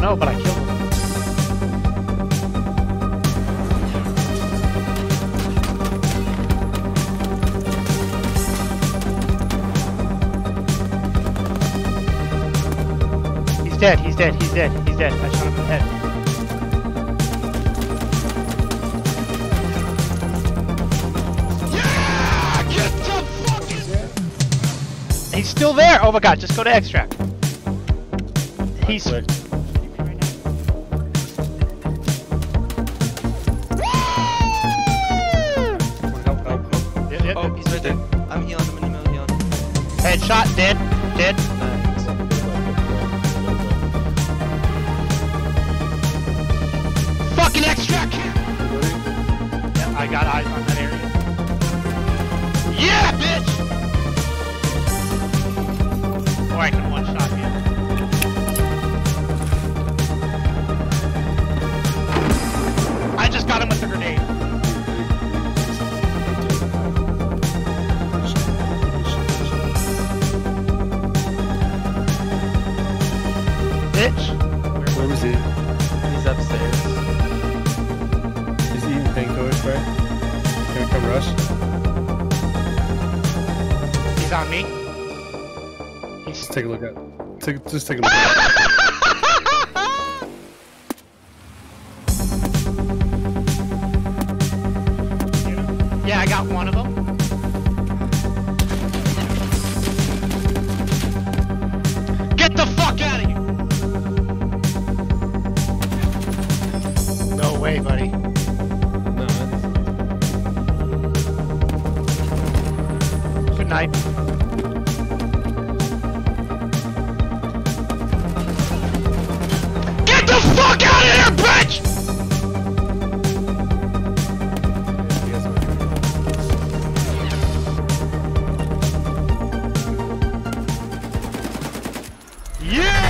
know, but I killed him. He's dead, he's dead, he's dead, he's dead. I shot him in the head. Yeah! Get the fucking... He's still there! Oh my god, just go to extract. He's... Quick. Yep. Oh, he's right there. I'm healing him, I'm healing him. Headshot, dead, dead. Fucking extract! Yeah, I got eyes on that area. Yeah, bitch! Or I can one-shot him. I just got him with the grenade. Bitch! Where was he? He's upstairs. He's eating painkillers, right? Can we come rush? He's on me. Just take a look at. Just take a look at. Yeah, I got one of them. Get the fuck out of here! No way, buddy. No. Good night. Get the fuck out of here, bitch! Yeah!